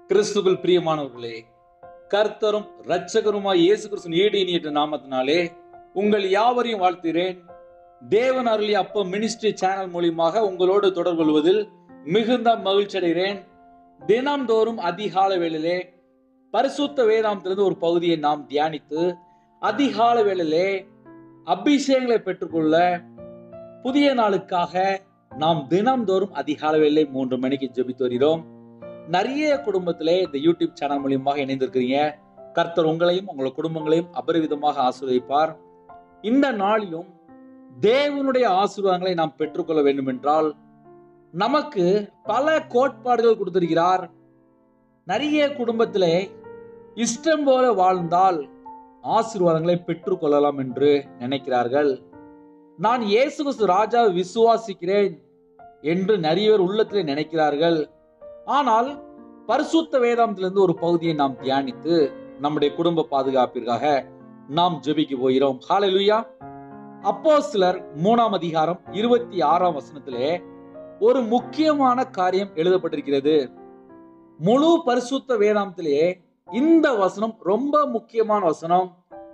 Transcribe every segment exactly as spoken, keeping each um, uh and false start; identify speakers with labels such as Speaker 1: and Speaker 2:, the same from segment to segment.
Speaker 1: கிறிஸ்துவில் பிரியமானவர்களே, கர்த்தரும் இரட்சகருமாய் இயேசு கிறிஸ்துவின் ஈடு இனியற்ற நாமத்தினாலே உங்கள் யாவரையும் வாழ்த்துகிறேன். தேவன் அருளிய அப்பம் மினிஸ்ட்ரி சேனல் மூலியமாக உங்களோடு தொடர்பு கொள்வதில் மிகுந்த மகிழ்ச்சி அடைகிறேன். தினம்தோறும் அதிகால வேளையிலே பரிசுத்த வேதாந்தத்திலிருந்து ஒரு பகுதியை நாம் தியானித்து அதிகால வேளையிலே அபிஷேகங்களை பெற்றுக்கொள்ள புதிய நாளுக்காக நாம் தினம்தோறும் அதிகால வேளையிலே மூன்று மணிக்கு ஜெபித்து வருகிறோம். நிறைய குடும்பத்திலே இந்த யூடியூப் சேனல் மூலியமாக இணைந்திருக்கிறீங்க. கர்த்தர் உங்களையும் உங்கள் குடும்பங்களையும் அபரிவிதமாக ஆசீர்வதிப்பார். இந்த நாளிலும் தேவனுடைய ஆசீர்வாதங்களை நாம் பெற்றுக்கொள்ள வேண்டும் என்றால் நமக்கு பல கோட்பாடுகள் கொடுத்திருக்கிறார். நிறைய குடும்பத்திலே இஷ்டம் போல வாழ்ந்தால் ஆசீர்வாதங்களை பெற்றுக்கொள்ளலாம் என்று நினைக்கிறார்கள். நான் இயேசு கிறிஸ்து ராஜாவை விசுவாசிக்கிறேன் என்று நிறைய பேர் உள்ளத்திலே நினைக்கிறார்கள். ஆனால் பரிசுத்த வேதாந்தத்திலிருந்து ஒரு பகுதியை நாம் தியானித்து நம்முடைய குடும்ப பாதுகாப்பிற்காக நாம் ஜெபிக்க போகிறோம். ஹல்லேலூயா. அப்போஸ்தலர் மூணாம் அதிகாரம் இருபத்தி ஆறாம் வசனத்திலே ஒரு முக்கியமான காரியம் எழுதப்பட்டிருக்கிறது. முழு பரிசுத்த வேதாந்தத்திலே இந்த வசனம் ரொம்ப முக்கியமான வசனம்.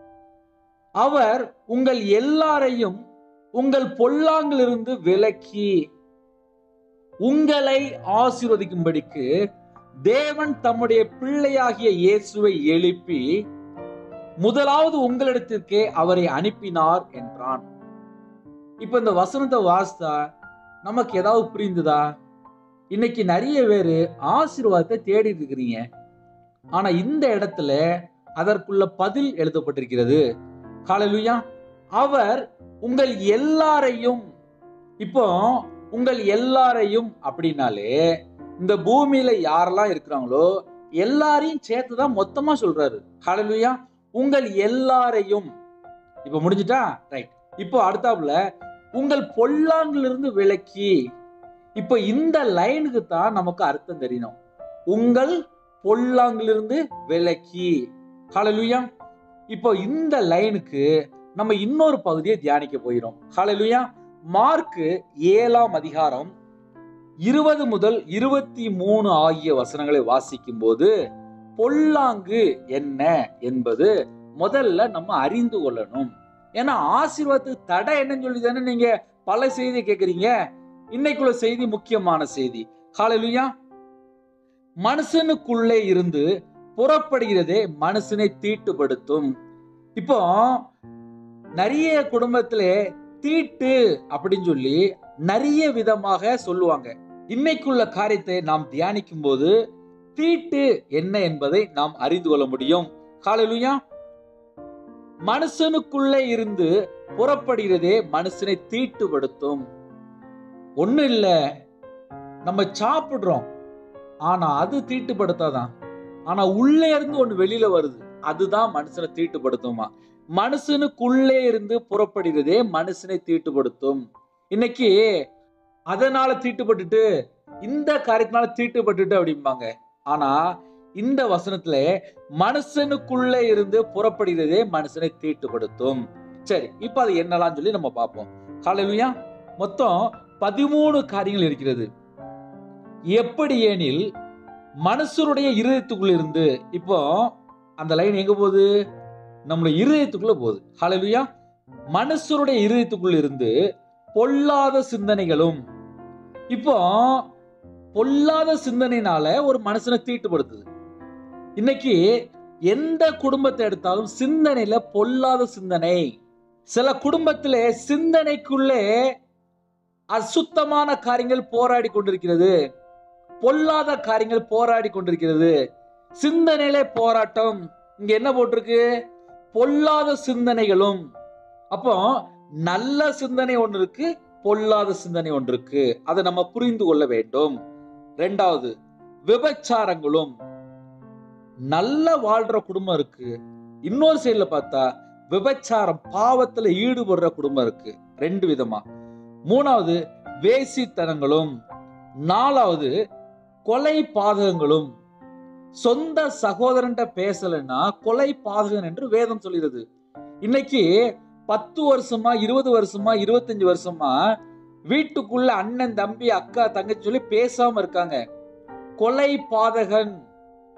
Speaker 1: அவர் உங்கள் எல்லாரையும் உங்கள் பொல்லாங்கிலிருந்து விலக்கி உங்களை ஆசீர்வதிக்கும்படிக்கு தேவன் தம்முடைய பிள்ளையாகிய இயேசுவை எழுப்பி முதலாவது உங்களிடத்திற்கே அவரை அனுப்பினார் என்றான். இப்ப இந்த வசனத்தை வாசித்தா நமக்கு ஏதாவது புரிந்துதா? இன்னைக்கு நிறைய பேரு ஆசீர்வாதத்தை தேடிட்டு இருக்கிறீங்க. ஆனா இந்த இடத்துல அதற்குள்ள பதில் எழுதப்பட்டிருக்கிறது. ஹல்லேலூயா. அவர் உங்கள் எல்லாரையும், இப்போ உங்கள் எல்லாரையும் அப்படின்னாலே இந்த பூமியில யாரெல்லாம் இருக்கிறாங்களோ எல்லாரையும் சேர்த்துதான் மொத்தமா சொல்றாரு. ஹல்லேலூயா. உங்கள் எல்லாரையும். இப்ப முடிஞ்சிட்டா? ரைட். இப்போ அடுத்தாப்புல உங்கள் பொல்லாங்கிலிருந்து விலக்கி. இப்போ இந்த லைனுக்கு தான் நமக்கு அர்த்தம் தெரியணும். உங்கள் பொல்லாங்கிலிருந்து விலக்கி. ஹல்லேலூயா. இப்போ இந்த லைனுக்கு நம்ம இன்னொரு பகுதியை தியானிக்க போகிறோம். ஹல்லேலூயா. மார்க்கு ஏழாம் அதிகாரம் இருபது முதல் இருபத்தி மூணு ஆகிய வசனங்களை வாசிக்கும் போது பொல்லாங்கு என்ன என்பது முதல்ல நம்ம அறிந்து கொள்ளணும். ஏன்னா ஆசீர்வாதத்துக்கு தடை என்னன்னு சொல்லி தானே நீங்க பல செய்தி கேட்கறீங்க. இன்னைக்குள்ள செய்தி முக்கியமான செய்தி. ஹல்லேலூயா. மனுஷனுக்குள்ளே இருந்து புறப்படுகிறதே மனுஷனை தீட்டுப்படுத்தும். இப்போ நிறைய குடும்பத்திலே தீட்டு அப்படின்னு சொல்லி நிறைய விதமாக சொல்லுவாங்க. இன்னைக்குள்ள காரியத்தை நாம் தியானிக்கும் போது தீட்டு என்ன என்பதை நாம் அறிந்து கொள்ள முடியும். ஹல்லேலூயா. மனுஷனுக்குள்ளே இருந்து புறப்படுகிறதே மனுஷனை தீட்டுப்படுத்தும். ஒண்ணு இல்ல, நம்ம சாப்பிடுறோம், ஆனா அது தீட்டுப்படுத்தாதான். ஆனா உள்ளே இருந்து ஒண்ணு வெளியில வருது, அதுதான் மனுஷனை தீட்டுப்படுத்துமா. மனுஷனுக்குள்ளே இருந்து புறப்படுகிறதே மனுஷனை தீட்டுப்படுத்தும். இன்னைக்கு அதனால தீட்டுப்பட்டுட்டு இந்த காரியத்தினால தீட்டுப்பட்டுட்டு அப்படிம்பாங்க. ஆனா இந்த வசனத்துல மனுஷனுக்குள்ளே இருந்து புறப்படுகிறதே மனுஷனை தீட்டுப்படுத்தும். சரி, இப்ப அது என்னலாம் சொல்லி நம்ம பார்ப்போம். ஹல்லேலூயா. மொத்தம் பதிமூணு காரியங்கள் இருக்கிறது. எப்படி எனில் மனுஷருடைய இருதயத்துக்குள்ள இருந்து, இப்போ அந்த லைன் எங்க போகுது? நம்முடைய இருதயத்துக்குள்ள போகுது. ஹல்லேலூயா. மனுஷருடைய இருதயத்துக்குள்ள இருந்து பொல்லாத சிந்தனைகளும். இப்போ பொல்லாத சிந்தனைனால ஒரு மனுஷனை தீட்டுப்படுத்துது. இன்னைக்கு எந்த குடும்பத்தை எடுத்தாலும் சிந்தனையில பொல்லாத சிந்தனை. சில குடும்பத்திலே சிந்தனைக்குள்ளே அசுத்தமான காரியங்கள் போராடி கொண்டிருக்கிறது, பொல்லாத காரியங்கள் போராடி கொண்டிருக்கிறது. சிந்தனையிலே போராட்டம். இங்க என்ன போட்டிருக்கு? பொல்லாத சிந்தனைகளும். அப்போ நல்ல சிந்தனை ஒன்று இருக்கு, பொல்லாத சிந்தனை ஒன்று இருக்கு. அதை நம்ம புரிந்து கொள்ள வேண்டும். ரெண்டாவது, விபச்சாரங்களும். நல்ல வாழ்ற குடும்பம் இருக்கு, இன்னொரு சைடுல பார்த்தா விபச்சாரம் பாவத்துல ஈடுபடுற குடும்பம் இருக்கு. ரெண்டு விதமா. மூணாவது, வேசித்தனங்களும். நாலாவது, கொலை பாதகங்களும். சொந்த சகோதரன் பேசலன்னா கொலை பாதகன் என்று வேதம் சொல்கிறது. இன்னைக்கு பத்து வருஷமா இருபது வருஷமா இருபத்தஞ்சு வருஷமா வீட்டுக்குள்ள அண்ணன் தம்பி அக்கா தங்கச்சி சொல்லி பேசாம இருக்காங்க. கொலை பாதகன்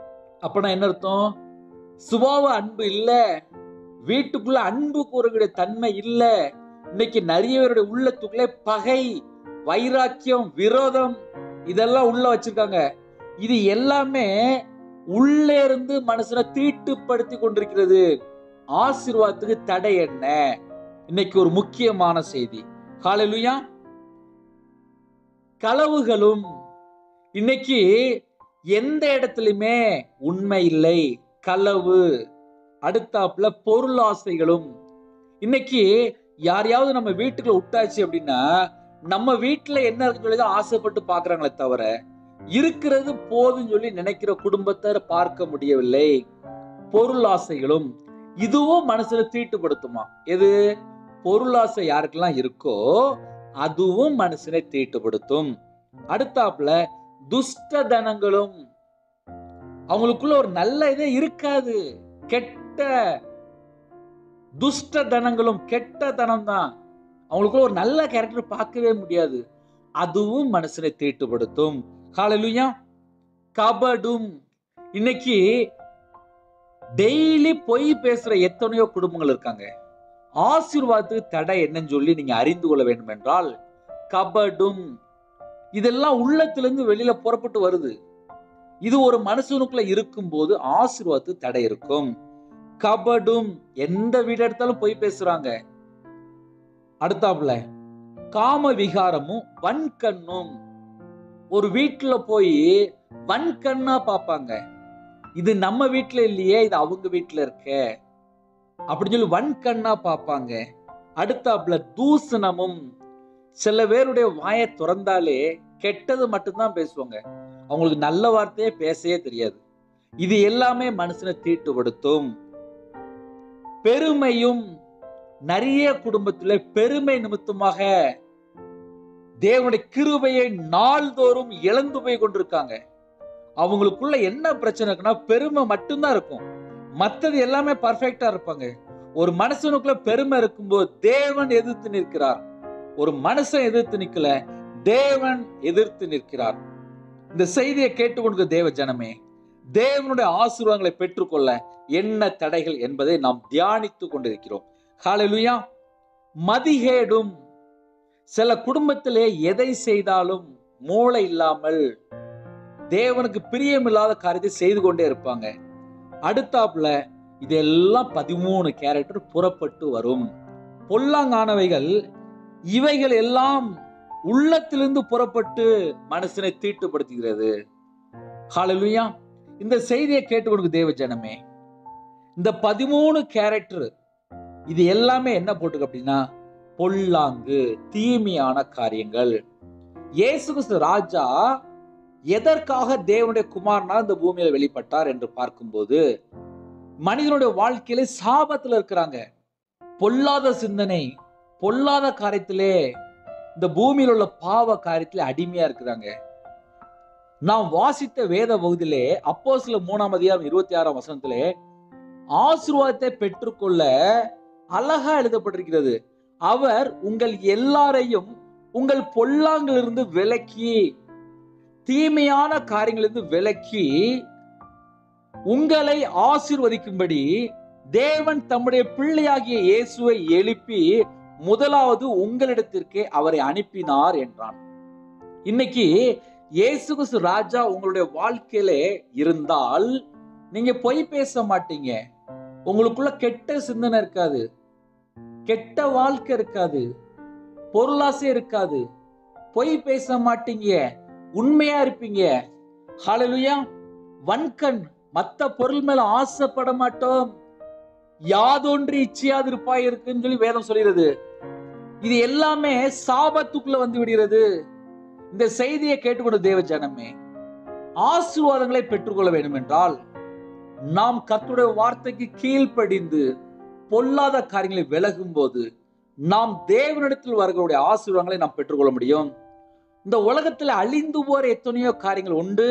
Speaker 1: அப்பனா என்ன அர்த்தம்? சுபாவ அன்பு இல்ல, வீட்டுக்குள்ள அன்பு கூறக்கூடிய தன்மை இல்ல. இன்னைக்கு நிறைய பேருடைய உள்ளத்துக்குள்ளே பகை, வைராக்கியம், விரோதம் இதெல்லாம் உள்ள வச்சிருக்காங்க. இது எல்லாமே உள்ளே இருந்து மனசனை தீட்டுப்படுத்தி கொண்டிருக்கிறது. ஆசீர்வாதத்துக்கு தடை என்ன? இன்னைக்கு ஒரு முக்கியமான செய்தி. ஹல்லேலூயா. களவுகளும் இன்னைக்கு எந்த இடத்துலயுமே உண்மை இல்லை, களவு. அடுத்தாப்புல பொருளாசைகளும். இன்னைக்கு யாரையாவது நம்ம வீட்டுக்குள்ள விட்டாச்சு அப்படின்னா நம்ம வீட்டுல என்ன இருக்குன்னு சொல்லி தான் ஆசைப்பட்டு பாக்குறாங்களே தவிர இருக்கிறது போதும் சொல்லி நினைக்கிற குடும்பத்தை பார்க்க முடியவில்லை. பொருளாசைகளும் இதுவும் மனசுல தீட்டுப்படுத்துமா? எது? பொருளாசை யாருக்கெல்லாம் இருக்கோ அதுவும் மனசனை தீட்டுப்படுத்தும். அடுத்தாப்புல துஷ்ட தனங்களும். அவங்களுக்குள்ள ஒரு நல்ல இதே இருக்காது, கெட்ட துஷ்ட தனங்களும். கெட்ட தனம் தான், அவங்களுக்குள்ள ஒரு நல்ல கேரக்டர் பார்க்கவே முடியாது. அதுவும் மனசனை தீட்டுப்படுத்தும். ஹல்லேலூயா. கபடும். இன்னைக்கு டெய்லி பொய் பேசுற எத்தனையோ குடும்பங்கள் இருக்காங்க. ஆசீர்வாதத்துக்கு தடை என்னன்னு சொல்லி நீங்க அறிந்து கொள்ள வேண்டும் என்றால் கபடும். இதெல்லாம் உள்ளத்திலிருந்து வெளியில புறப்பட்டு வருது. இது ஒரு மனுஷனுக்குள்ள இருக்கும் போது ஆசீர்வாதத்துக்கு தடை இருக்கும். கபடும். எந்த வீடு எடுத்தாலும் பொய் பேசுறாங்க. அடுத்தாப்புல காம விகாரமும் வன்கண்ணும். ஒரு வீட்டுல போய் வன்கண்ணா பாப்பாங்க. இது நம்ம வீட்டுல இல்லையே, இது அவங்க வீட்டுல இருக்க அப்படின்னு சொல்லி வன்கண்ணா பாப்பாங்க. அடுத்தாப்புல தூசணமும். சில பேருடைய வாயை திறந்தாலே கெட்டது மட்டும்தான் பேசுவாங்க, அவங்களுக்கு நல்ல வார்த்தையே பேசவே தெரியாது. இது எல்லாமே மனுஷனை தீட்டுப்படுத்தும். பெருமையும். நிறைய குடும்பத்துல பெருமை நிமித்தமாக தேவனுடைய கிருபையை நாள்தோறும் இழந்து போய் கொண்டிருக்காங்க. அவங்களுக்குள்ள என்ன பிரச்சனை இருக்குன்னா பெருமை மட்டும்தான் இருக்கும், மத்தது எல்லாமே பர்ஃபெக்டா இருப்பாங்க. ஒரு மனுஷனுக்குள்ள பெருமை இருக்கும்போது தேவன் எதிர்த்து நிற்கிறார். ஒரு மனுஷன் எதிர்த்து நிக்கல, தேவன் எதிர்த்து நிற்கிறார். இந்த செய்தியை கேட்டுக்கொண்டு தேவ ஜனமே, தேவனுடைய ஆசீர்வாதங்களை பெற்றுக்கொள்ள என்ன தடைகள் என்பதை நாம் தியானித்துக் கொண்டிருக்கிறோம். ஹல்லேலூயா. மதிகேடும். சில குடும்பத்திலே எதை செய்தாலும் மூளை இல்லாமல் தேவனுக்கு பிரியமில்லாத காரியத்தை செய்து கொண்டே இருப்பாங்க. அடுத்தாப்புல இதெல்லாம் பதிமூணு கேரக்டர் புறப்பட்டு வரும். பொல்லாங்கானவைகள் இவைகள் எல்லாம் உள்ளத்திலிருந்து புறப்பட்டு மனசனை தீட்டுப்படுத்துகிறது. ஹல்லேலூயா. இந்த செய்தியை கேட்டுக்கொண்டு தேவ ஜனமே, இந்த பதிமூணு கேரக்டர் இது எல்லாமே என்ன போட்டுக்கு அப்படின்னா பொல்லாங்கு, தீமையான காரியங்கள். இயேசு கிறிஸ்து ராஜா எதற்காக தேவனுடைய குமாரனா இந்த பூமியில வெளிப்பட்டார் என்று பார்க்கும்போது மனிதனுடைய வாழ்க்கையில சாபத்துல இருக்கிறாங்க. பொல்லாத சிந்தனை, பொல்லாத காரியத்திலே, இந்த பூமியில் உள்ள பாவ காரியத்திலே அடிமையா இருக்கிறாங்க. நாம் வாசித்த வேத பகுதியிலே அப்போஸ்தலர் மூணாம் அதிகாரம் இருபத்தி ஆறாம் வசனத்திலே ஆசீர்வாதத்தை பெற்றுக்கொள்ள அழகா எழுதப்பட்டிருக்கிறது. அவர் உங்கள் எல்லாரையும் உங்கள் பொல்லாங்கிலிருந்து விலக்கி, தீமையான காரியங்களிலிருந்து விலக்கி உங்களை ஆசீர்வதிக்கும்படி தேவன் தம்முடைய பிள்ளையாகிய இயேசுவை எழுப்பி முதலாவது உங்களிடத்திற்கே அவரை அனுப்பினார் என்றான். இன்னைக்கு இயேசு கிறிஸ்து ராஜா உங்களுடைய வாழ்க்கையில இருந்தால் நீங்க பொய் பேச மாட்டீங்க, உங்களுக்குள்ள கெட்ட சிந்தனை இருக்காது, கெட்ட வாழ்க்கை இருக்காது, பொருளாசை இருக்காது, பொய் பேச மாட்டீங்க, உண்மையா இருப்பீங்க. ஹல்லேலூயா. வன்கண். மத்த பொருள் மேல ஆசைப்பட மாட்டோம், யாதொன்று இச்சையாது இருப்பாய் இருக்குன்னு சொல்லி வேதம் சொல்கிறது. இது எல்லாமே சாபத்துக்குள்ள வந்து விடுகிறது. இந்த செய்தியை கேட்டுக்கொண்ட தேவ ஜனமே, ஆசீர்வாதங்களை பெற்றுக்கொள்ள வேண்டும் என்றால் நாம் கர்த்தருடைய வார்த்தைக்கு கீழ்ப்படிந்து பொல்லாத காரியங்களை விலகும் போது நாம் தேவனிடத்தில் வரக்கூடிய ஆசீர்வாதங்களை நாம் பெற்றுக்கொள்ள முடியும். இந்த உலகத்தில் அழிந்து போற எத்தனையோ காரியங்கள் உண்டு.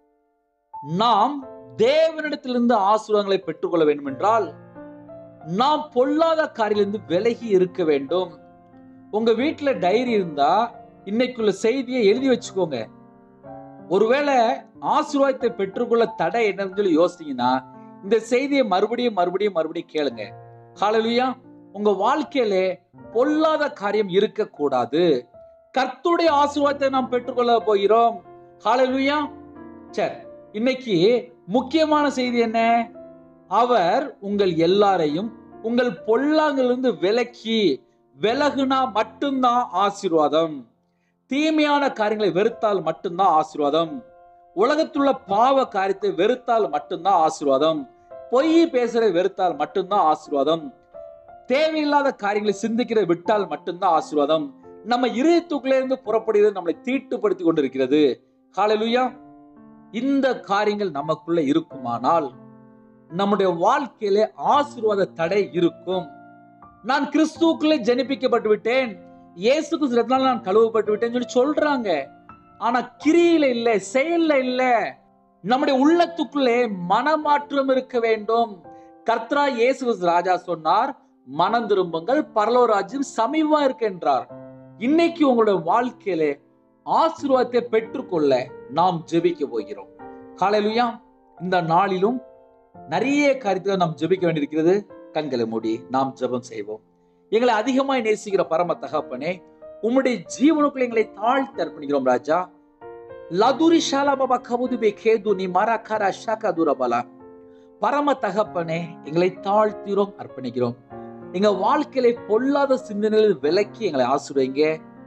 Speaker 1: நாம் தேவனிடத்திலிருந்து ஆசீர்வாதங்களை பெற்றுக்கொள்ள வேண்டும் என்றால் நாம் பொல்லாத காரியத்திலிருந்து விலகி இருக்க வேண்டும். உங்க வீட்டுல டைரி இருந்தா இன்னைக்குள்ள செய்தியை எழுதி வச்சுக்கோங்க. ஒருவேளை ஆசீர்வாதத்தை பெற்றுக்கொள்ள தடை என்னன்னு சொல்லி யோசிச்சீங்கன்னா இந்த செய்தியை மறுபடியும் மறுபடியும் மறுபடியும் கேளுங்க. ஹல்லேலூயா. உங்க வாழ்க்கையில பொல்லாத காரியம் இருக்கக்கூடாது. கர்த்தருடைய ஆசீர்வாதத்தை நாம் பெற்றுக்கொள்ள போகிறோம். ஹல்லேலூயா. சரி, இன்னைக்கு முக்கியமான செய்தி என்ன? அவர் உங்கள் எல்லாரையும் உங்கள் பொல்லாங்கிலிருந்து விலக்கி விலகுனா மட்டும்தான் ஆசீர்வாதம். தீமையான காரியங்களை வெறுத்தால் மட்டும்தான் ஆசீர்வாதம். உலகத்துள்ள பாவ காரியத்தை வெறுத்தால் மட்டும்தான் ஆசீர்வாதம். பொய் பேசுறதை வெறுத்தால் மட்டும்தான் ஆசீர்வாதம். தேவையில்லாத காரியங்களை சிந்திக்கிறதை விட்டால் மட்டும்தான் ஆசீர்வாதம். நம்ம இதயத்துக்குள்ளே இருந்து புறப்படுகிறது நம்மளை தீட்டுப்படுத்தி கொண்டிருக்கிறது. ஹல்லேலூயா. இந்த காரியங்கள் நமக்குள்ள இருக்குமானால் நம்முடைய வாழ்க்கையிலே ஆசீர்வாத தடை இருக்கும். நான் கிறிஸ்துவுக்குள்ளே ஜனிப்பிக்கப்பட்டு விட்டேன், இயேசு கிறிஸ்துவினால் நான் கழுவப்பட்டு விட்டேன்னு சொல்லி சொல்றாங்க. ஆனா கிரியில இல்ல, செயல்ல இல்ல. நம்முடைய உள்ளத்துக்குள்ளே மனமாற்றம் இருக்க வேண்டும். கர்த்தரா இயேசு கிறிஸ்து ராஜா சொன்னார், மனம் திரும்புங்கள், பரலோக ராஜ்யம் சமீபமா இருக்கின்றார். இன்னைக்கு உங்களுடைய வாழ்க்கையிலே ஆசீர்வாதத்தை பெற்றுக்கொள்ள நாம் ஜெபிக்க போகிறோம். ஹல்லேலூயா. இந்த நாளிலும் நிறைய காரியத்தை நாம் ஜெபிக்க வேண்டியிருக்கிறது. கண்களை மூடி நாம் ஜெபம் செய்வோம். எங்களை அதிகமாய் நேசிக்கிற பரம தகப்பனே, உம்முடைய ஜீவனுக்குள்ள எங்களை தாழ்த்தி அர்ப்பணிக்கிறோம் ராஜா. லதுரி ஷாலா பாபா கபுது பே கேது நீ மரகர ஷக துரபலா. பரம தகப்பனே, எங்களை தாழ்த்திரோம், அர்ப்பணிக்கிறோம். எங்க வாழ்க்கையில பொல்லாத சிந்தனையில் விலக்கி எங்களை ஆசீர்வதிங்க.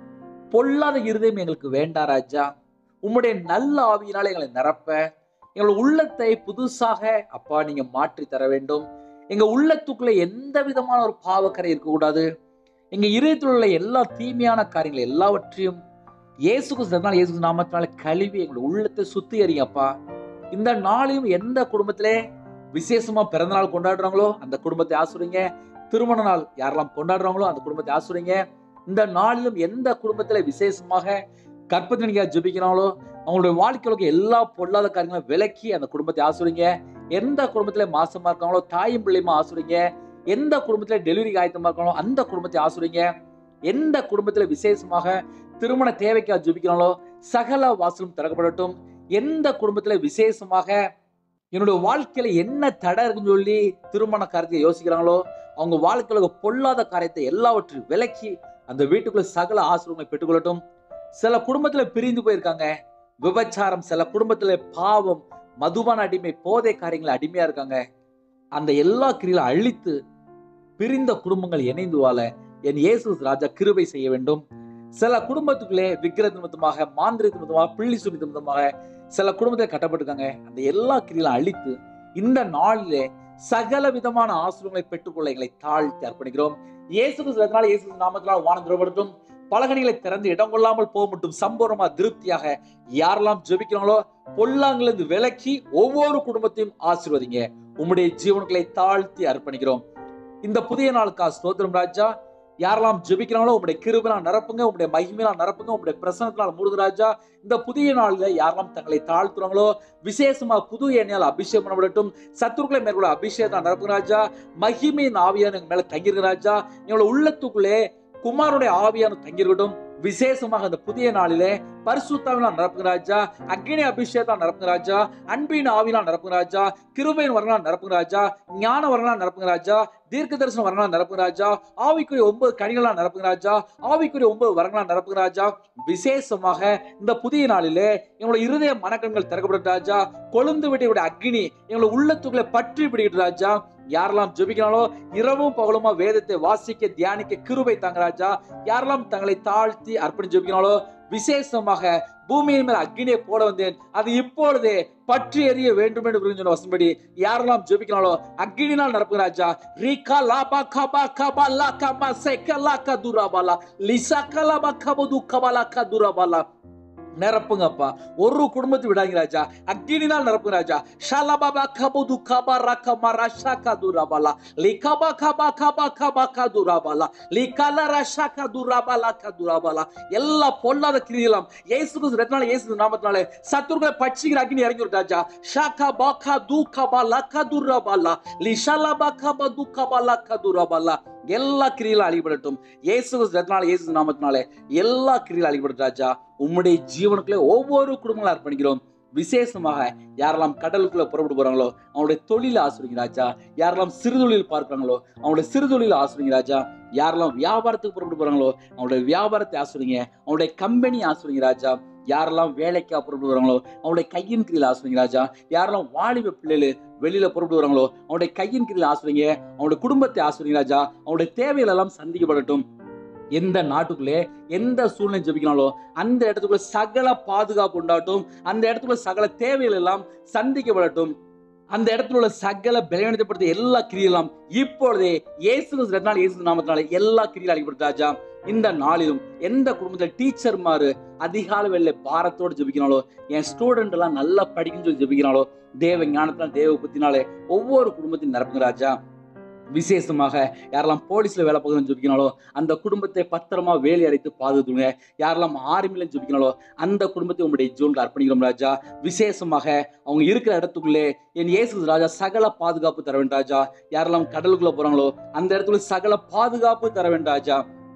Speaker 1: பொல்லாத இருதயம் எங்களுக்கு வேண்டாம் ராஜா. உம்முடைய நல்ல ஆவியினால எங்களை நிரப்ப, எங்கள் உள்ளத்தை புதுசாக அப்பா நீங்க மாற்றி தர வேண்டும். எங்க உள்ளத்துக்குள்ள எந்த விதமான ஒரு பாவக்கரை இருக்கக்கூடாது. எங்க இதயத்தில் உள்ள எல்லா தீமையான காரியங்கள் எல்லாவற்றையும் இயேசு கிறிஸ்து இயேசு நாமத்தினால கழுவி எங்களுடைய உள்ளத்தை சுத்திகரிங்கப்பா. இந்த நாளையும் எந்த குடும்பத்திலே விசேஷமா பிறந்த நாள் கொண்டாடுறாங்களோ அந்த குடும்பத்தை ஆசீர்வதிங்க. திருமண நாள் யாரெல்லாம் கொண்டாடுறாங்களோ அந்த குடும்பத்தை ஆசீர்வதிங்க. இந்த நாளிலும் எந்த குடும்பத்திலே விசேஷமாக கற்பனை ஜெபிக்கிறாங்களோ அவங்களுடைய வாழ்க்கைக்கு எல்லா பொல்லாத காரியங்களும் விலக்கி அந்த குடும்பத்தை ஆசீர்வதிங்க. எந்த குடும்பத்திலே மாசமா இருக்காங்களோ தாயும் பிள்ளையுமா ஆசீர்வதிங்க. எந்த குடும்பத்திலே டெலிவரி ஆயத்தமா இருக்காங்களோ அந்த குடும்பத்தை ஆசீர்வதிங்க. எந்த குடும்பத்திலே விசேஷமாக திருமண தேவைக்காக ஜெபிக்கிறாங்களோ சகல வாசலும் திறக்கப்படட்டும். எந்த குடும்பத்திலே விசேஷமாக என்னுடைய வாழ்க்கையில என்ன தடை இருக்குன்னு சொல்லி திருமண காரியத்தை யோசிக்கிறாங்களோ அவங்க வாழ்க்கையில பொல்லாத காரியத்தை எல்லாவற்றையும் விலக்கி அந்த வீட்டுக்குள்ள சகல ஆசீர்வாதங்களை பெற்றுக்கொள்ளட்டும். சில குடும்பத்துல பிரிந்து போயிருக்காங்க, விபச்சாரம், சில குடும்பத்துல பாவம், மதுபான அடிமை, போதை காரியங்களை அடிமையா இருக்காங்க. அந்த எல்லா கிரியிலும் அழித்து பிரிந்த குடும்பங்கள் இணைந்து வாழ என் இயேசு ராஜா கிருபை செய்ய வேண்டும். சில குடும்பத்துக்குள்ளே விக்கிரக நிமித்தமாக, மாந்திரிக நிமித்தமாக, பிள்ளி சுனி நிமித்தமாக சில குடும்பத்தில் கட்டப்பட்டிருக்காங்க. அந்த எல்லா கிரியிலும் அழித்து இந்த நாளிலே சகல விதமான ஆசீர்வாதங்களை பெற்றுக்கொள்ள எங்களை தாழ்த்தி அர்ப்பணிக்கிறோம். இயேசு கிறிஸ்துவினால இயேசு நாமத்தினால் வானம் திறப்படட்டும். பலகணிகளை திறந்து இடம் கொள்ளாமல் போக மட்டும் சம்பூர்ணமா திருப்தியாக யாரெல்லாம் ஜெபிக்கிறாங்களோ பொல்லாங்கிலிருந்து விலக்கி ஒவ்வொரு குடும்பத்தையும் ஆசீர்வதிங்க. உம்முடைய ஜீவன்களை தாழ்த்தி அர்ப்பணிக்கிறோம். இந்த புதிய நாளுக்காக ஸ்தோத்திரம் ராஜா. யாரெல்லாம் ஜெபிக்கிறாங்களோ உங்களுடைய கிருபையால் நிரப்புங்க, உங்களுடைய மகிமையால் நிரப்புங்க, உங்களுடைய பிரசன்னத்தினால் மூடுங்க ராஜா. இந்த புதிய நாளில் யாரெல்லாம் தங்களை தாழ்த்துறாங்களோ விசேஷமா புது எண்ணெயால் அபிஷேகம் பண்ணப்படட்டும். சத்துருக்களை மேற்கொள்ள அபிஷேகத்தால் நிரப்புங்க ராஜா. மகிமையின் ஆவியான எங்க மேல தங்கிருக்க ராஜா. எங்களோட உள்ளத்துக்குள்ளே குமாரனுடைய ஆவியான தங்கிருக்கட்டும். விசேஷமாக இந்த புதிய நாளிலே பரிசுத்தாவினால் நிரப்புங்க ராஜா. அக்னி அபிஷேகத்தால் நிரப்புங்க ராஜா. அன்பின் ஆவினால் நிரப்புங்க ராஜா. கிருபையின் வரங்களால் நிரப்புங்க ராஜா. ஞான வரங்களால் நிரப்புங்க ராஜா. தீர்க்க தரிசன வரங்களால் நிரப்புங்க ராஜா. ஆவிக்குரிய ஒன்பது கனிகளால் நிரப்புங்க ராஜா. ஆவிக்குரிய ஒன்பது வரங்களால் நிரப்புங்க ராஜா. விசேஷமாக இந்த புதிய நாளிலே எங்களுடைய இருதய மனக்கண்கள் திறக்கப்படும் ராஜா. கொழுந்து விட்டு அக்னி எங்களுடைய உள்ளத்துக்குள்ளே பற்றி பிடிக்கிட்டு ராஜா. யாரெல்லாம் ஜெபிக்கிறாங்களோ இரவும் பகலுமா வேதத்தை வாசிக்க தியானிக்க கிருபை தாங்க ராஜா. யாரெல்லாம் தங்களை தாழ்த்தி அர்ப்பணி ஜெபிக்கிறாங்களோ விசேஷமாக பூமியின் மேல் அக்னியை போட வந்தேன், அது இப்பொழுதே பற்றி எறிய வேண்டும் என்று சொன்ன வசனப்படி யாரெல்லாம் ஜெபிக்கிறாங்களோ அக்னினால் நிரப்புங்க ராஜா. ரீகா லாபா கபா கபா லா கபா சேக லா கதுராபாலா லிசா கலபா கபது கபலா கதுராபாலா நிரப்புங்கப்பா. ஒரு குடும்பத்தை விடாங்க ராஜா. அக்னினால் நிரப்புங்க ராஜா. ஷலபாபா கபது கபா ரகமா ரஷா கதுராபாலா லிகபா கபா கபா கபா கதுராபாலா லிகல ரஷா கதுராபாலா கதுராபாலா. எல்லா பொல்லாத கிரியெல்லாம் இயேசு கிறிஸ்து ரத்தனால இயேசு நாமத்தினாலே சத்துருக்களை பட்சிக்கிற அக்னி இறங்கி வரும் ராஜா. ஷாகா பாகா துகபா லகதுராபாலா லிஷலபா கபா துகபா லகதுராபாலா. எல்லா கிரியிலும் அழிபடட்டும். இயேசு ரத்தனால இயேசு நாமத்தினாலே எல்லா கிரியிலும் அழிபடட்டும் ராஜா. உம்முடைய ஜீவனுக்குள்ளே ஒவ்வொரு குடும்பங்களும் அர்ப்பணிக்கிறோம். விசேஷமாக யாரெல்லாம் கடலுக்குள்ள புறப்பட்டு போறாங்களோ அவனுடைய தொழில ஆசிரியங்க ராஜா. யாரெல்லாம் சிறுதொழில் பார்க்கிறாங்களோ அவனுடைய சிறுதொழில ஆசிரியங்க ராஜா. யாரெல்லாம் வியாபாரத்துக்கு புறப்பட்டு போறாங்களோ அவனுடைய வியாபாரத்தை ஆசிரியங்க. அவனுடைய கம்பெனி ஆசிரியங்க ராஜா. யாரெல்லாம் வேலைக்கு புறப்பட்டு வராங்களோ அவனுடைய கையின் கீழ் ஆசிரியங்க ராஜா. யாரெல்லாம் வாலிப பிள்ளைகள் வெளியில புறப்பட்டு வராங்களோ அவனுடைய கையின் கீழ் ஆசிரியங்க. அவனுடைய குடும்பத்தை ஆசிரியங்க ராஜா. அவனுடைய தேவைகள் எல்லாம் சந்திக்கப்படட்டும். எந்த நாட்டுக்குள்ளே எந்த சூழ்நிலை ஜெபிக்கிறாங்களோ அந்த இடத்துக்குள்ள சகல பாதுகாப்பு உண்டாட்டும். அந்த இடத்துக்குள்ள சகல தேவைகள் எல்லாம் சந்திக்கப்படட்டும். அந்த இடத்துல உள்ள சகல பலவீனத்தைப்படுத்த எல்லா கிரியெல்லாம் இப்பொழுதே இயேசு கிறிஸ்துவினால் இயேசு நாமத்தினால எல்லா கிரியும் அளிக்கப்படும் ராஜா. இந்த நாளிலும் எந்த குடும்பத்துல டீச்சர் மாறு அதிகாலை வேளை பாரத்தோடு ஜெபிக்கிறாங்களோ, என் ஸ்டூடெண்ட் எல்லாம் நல்லா படிக்கணும்னு சொல்லி ஜெபிக்கிறாங்களோ, தேவ ஞானத்தினால தேவ புத்தினாலே ஒவ்வொரு குடும்பத்தையும் நிரப்புங்க ராஜா. விசேஷமாக யாரெல்லாம் போலீஸ்ல வேலை பார்க்கணும்னு ஜெபிக்கிறாங்களோ அந்த குடும்பத்தை பத்திரமா வேலை அடைத்து பாதுகாத்துங்க. யாரெல்லாம் ஆர்மில ஜெபிக்கிறாங்களோ அந்த குடும்பத்தை உங்களுடைய ஜீவனுக்கு அர்ப்பணிக்கிறோம் ராஜா. விசேஷமாக அவங்க இருக்கிற இடத்துக்குள்ளே என் இயேசு ராஜா சகல பாதுகாப்பு தர வேண்டும் ராஜா. யாரெல்லாம் கடலுக்குள்ள போறாங்களோ அந்த இடத்துல சகல பாதுகாப்பு தர வேண்டும் ராஜா.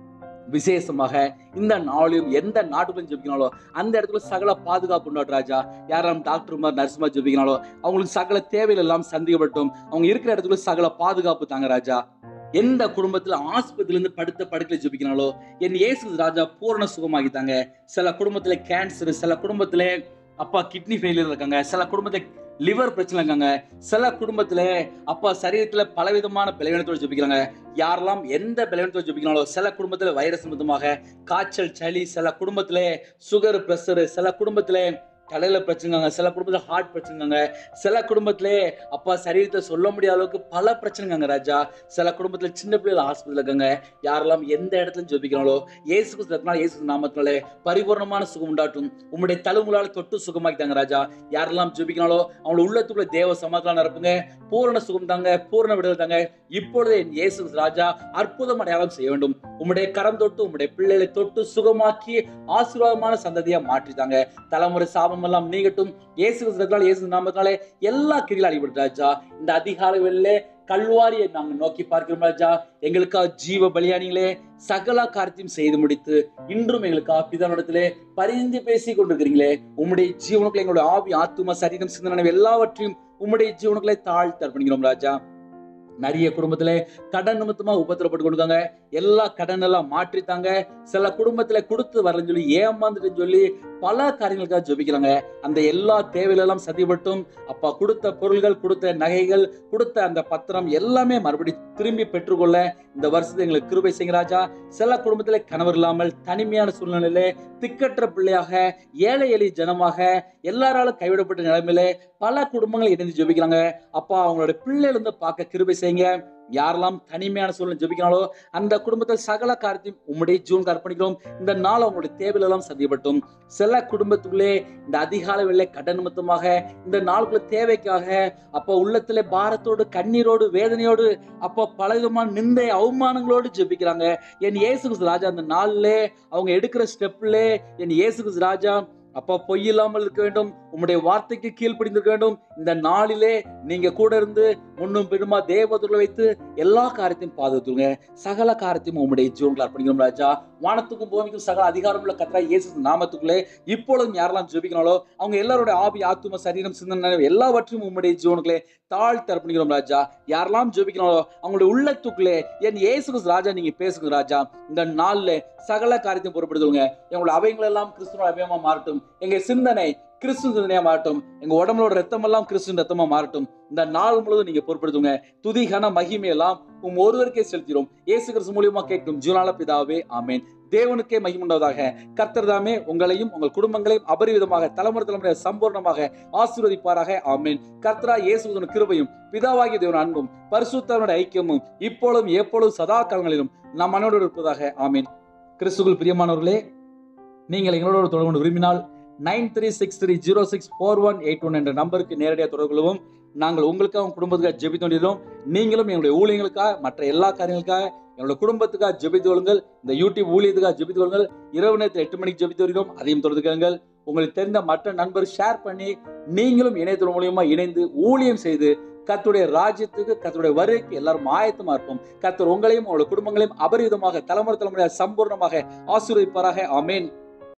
Speaker 1: விசேஷமாக இந்த நாளிலும் எந்த நாட்டுக்குள்ள ஜெபிக்கிறாங்களோ அந்த இடத்துல சகல பாதுகாப்பு உண்டாட்டு ராஜா. யாரெல்லாம் டாக்டர் நர்சுமா ஜெபிக்கிறாங்களோ அவங்களுக்கு சகல தேவைகள் எல்லாம் சந்திக்கப்பட்டும். அவங்க இருக்கிற இடத்துல சகல பாதுகாப்பு தாங்க ராஜா. எந்த குடும்பத்துல ஆஸ்பத்திரியில இருந்து படுத்த படுக்கையில ஜெபிக்கிறாங்களோ என் இயேசு ராஜா பூரண சுகமாகித்தாங்க. சில குடும்பத்துல கேன்சர், சில குடும்பத்துல அப்பா கிட்னி ஃபெயிலியர் இருக்காங்க, சில குடும்பத்துல லிவர் பிரச்சனை இருக்காங்க, சில குடும்பத்துல அப்பா சரீரத்துல பலவிதமான பலவீனத்தோடு ஜெபிக்கிறாங்க. யாரெல்லாம் எந்த பலவீனத்தோடு ஜெபிக்கிறாங்களோ சில குடும்பத்துல வைரஸ் சம்பந்தமாக காய்ச்சல், சளி, சில குடும்பத்துல சுகர், பிரஷர், சில குடும்பத்துல தலையில பிரச்சனைங்க, சில குடும்பத்துல ஹார்ட் பிரச்சனைங்க, சில குடும்பத்திலே அப்பா சரீரத்தை சொல்ல முடியாத அளவுக்கு பல பிரச்சனைங்க ராஜா. சில குடும்பத்துல சின்ன பிள்ளைகள் ஹாஸ்பிட்டல் இருக்காங்க. யாரெல்லாம் எந்த இடத்துல ஜெபிக்கிறாங்களோ இயேசு கிறிஸ்துவினால் இயேசு நாமத்தினாலே பரிபூர்ணமான சுகம் உண்டாட்டும். உம்முடைய தழும்புகளால தொட்டு சுகமாக்கிட்டாங்க ராஜா. யாரெல்லாம் ஜெபிக்கிறாங்களோ அவங்களோட உள்ளத்துக்குள்ள தேவ சமாதானம் நிரப்புங்க. பூரண சுகம் தாங்க, பூரண விடுதலை தாங்க. இப்பொழுதே என் இயேசு ராஜா அற்புதம் அடையாளம் செய்ய வேண்டும். உம்முடைய கரம் தொட்டு உம்முடைய பிள்ளைகளை தொட்டு சுகமாக்கி ஆசீர்வாதமான சந்ததியா மாற்றிட்டாங்க. தலைமுறை சாபம் எல்லாம் நீங்கட்டும். இயேசு கிறிஸ்துவினால் இயேசு நாமத்தினாலே எல்லா கிரியிலும் அடிபட்டு ராஜா. இந்த அதிகாலை வேளையிலே கல்வாரியை நாங்கள் நோக்கி பார்க்கிறோம் ராஜா. எங்களுக்காக ஜீவ பலியானிகளே சகல காரியத்தையும் செய்து முடித்து இன்றும் எங்களுக்காக பிதாவிடத்திலே பரிந்து பேசி கொண்டிருக்கிறீங்களே, உம்முடைய ஜீவனுக்குள்ள எங்களுடைய ஆவி, ஆத்தும, சரீரம், சிந்தனை எல்லாவற்றையும் உம்முடைய ஜீவனுக்குள்ளே தாழ்த்தி அர்ப்பணிக்கிறோம் ராஜா. நிறைய குடும்பத்துல கடன் நிமித்தமா உபத்திரப்பட்டு கொடுக்காங்க. எல்லா கடன் எல்லாம் மாற்றித்தாங்க. சில குடும்பத்துல கொடுத்து வரலன்னு சொல்லி ஏமாந்துட்டு சொல்லி பல காரியங்களுக்காக ஜெபிக்கிறாங்க. அந்த எல்லா தேவைகளெல்லாம் சதிப்பட்டும் அப்பா கொடுத்த பொருள்கள், கொடுத்த நகைகள், கொடுத்த அந்த பத்திரம் எல்லாமே மறுபடியும் திரும்பி பெற்றுக்கொள்ள இந்த வருஷத்தை எங்களுக்கு கிருபை செய்யுங்க ராஜா. சில குடும்பத்திலே கணவர் இல்லாமல் தனிமையான சூழ்நிலையிலே திக்கற்ற பிள்ளையாக, ஏழை எளிய ஜனமாக, எல்லாராலும் கைவிடப்பட்ட நிலைமையிலே பல குடும்பங்கள் இணைந்து ஜெபிக்கிறாங்க. அப்பா அவங்களோட பிள்ளைகள் இருந்து பார்க்க கிருபை செய்யுங்க. யாரெல்லாம் தனிமையான சூழ்நிலை ஜெபிக்கிறாங்களோ அந்த குடும்பத்தில் சகல காரியத்தையும் உம்முடைய ஜீவனுக்கு அர்ப்பணிக்கிறோம். இந்த நாள் அவங்களுடைய தேவைகள் எல்லாம் சந்திப்பட்டும். சில குடும்பத்துக்குள்ளே இந்த அதிகாலை வேளை கடன் நிமித்தமாக இந்த நாளுக்குள்ள தேவைக்காக அப்ப உள்ளத்திலே பாரத்தோடு, கண்ணீரோடு, வேதனையோடு அப்ப பலவிதமான நிந்தை, அவமானங்களோடு ஜெபிக்கிறாங்க. என் இயேசு கிறிஸ்து ராஜா அந்த நாள்ல அவங்க எடுக்கிற ஸ்டெப்ல என் இயேசு கிறிஸ்து ராஜா அப்பா பொய் இல்லாமல் இருக்க வேண்டும். உம்முடைய வார்த்தைக்கு கீழ்ப்படிந்திருக்க வேண்டும். இந்த நாளிலே நீங்க கூட இருந்து முன்னும் பின்னுமா தேவதூர்களை வைத்து எல்லா காரியத்தையும் பாதுகாத்துங்க. சகல காரியத்தையும் உம்முடைய ஜீவன்களை அர்ப்பணிக்கிறோம் ராஜா. வானத்துக்கும் பூமிக்கும் சகல அதிகாரம் உள்ள கர்த்தராகிய இயேசு நாமத்துக்குள்ளே இப்பொழுதும் யாரெல்லாம் ஜெபிக்கிறாங்களோ அவங்க எல்லாருடைய ஆவி, ஆத்தும, சரீரம், சிந்தனை எல்லாவற்றையும் உம்முடைய ஜீவனுக்குள்ளே தாழ்த்தி அர்ப்பணிக்கிறோம் ராஜா. யாரெல்லாம் ஜெபிக்கிறாங்களோ அவங்களுடைய உள்ளத்துக்குள்ளே என் இயேசு கிறிஸ்து ராஜா நீங்க பேசுங்க ராஜா. இந்த நாள்ல சகல காரியத்தையும் பொறுப்படுத்துவங்க. எங்களுடைய அவைகள் எல்லாம் கிறிஸ்துவ அபயமா மாறட்டும். எங்க சிந்தனை கிறிஸ்து சிந்தனையா மாறட்டும். எங்க உடம்புலோட ரத்தம் எல்லாம் கிறிஸ்து ரத்தமா மாறட்டும். இந்த நாள் முழுவதும் நீங்க பொறுப்படுத்துங்க. துதி, கன, மகிமை எல்லாம் உம் ஒருவருக்கே செலுத்திடும். இயேசு கிறிஸ்து மூலியமா கேட்கும் ஜீவனால பிதாவே, ஆமேன். தேவனுக்கே மகிமுண்டாவதாக. கர்த்தர் தாமே உங்களையும் உங்கள் குடும்பங்களையும் அபரிவிதமாக தலைமுறை தலைமுறை சம்பூர்ணமாக ஆசீர்வதிப்பாராக, ஆமேன். கர்த்தரா இயேசுவின் கிருபையும் பிதாவாகிய தேவன் அன்பும் பரிசுத்தவனுடைய ஐக்கியமும் இப்பொழுதும் எப்பொழுதும் சதா காலங்களிலும் நம் மனோடு இருப்பதாக, ஆமேன். கிறிஸ்துவுக்குள் பிரியமானவர்களே, நீங்கள் எங்களோட தொடர்பு கொண்டு விரும்பினால் nine three six three zero six four one eight one என்ற நம்பருக்கு நேரடியாக தொடர்பு கொள்ளவும். நாங்கள் உங்களுக்காக உங்கள் குடும்பத்துக்காக ஜெபித்து கொண்டிருக்கிறோம். நீங்களும் எங்களுடைய ஊழியங்களுக்காக, மற்ற எல்லா காரியங்களுக்காக, என்னோட குடும்பத்துக்காக ஜெபித்து கொள்ளுங்கள். இந்த யூடியூப் ஊழியத்துக்காக ஜெபித்து கொள்ளுங்கள். இரவு நேரத்தில் எட்டு மணிக்கு ஜெபித்து வருகிறோம். அதையும் தொடர்ந்து கேளுங்கள். உங்களுக்கு தெரிந்த மற்ற நண்பர் ஷேர் பண்ணி நீங்களும் இணையத்தின் மூலியமா இணைந்து ஊழியம் செய்து கர்த்தருடைய ராஜ்யத்துக்கு, கர்த்தருடைய வருகைக்கு எல்லாரும் ஆயத்தமா இருப்போம். கர்த்தர் உங்களையும் உங்களுடைய குடும்பங்களையும் அபரிவிதமாக தலைமுறை தலைமுறையாக சம்பூர்ணமாக ஆசீர்வதிப்பாராக, ஆமேன்.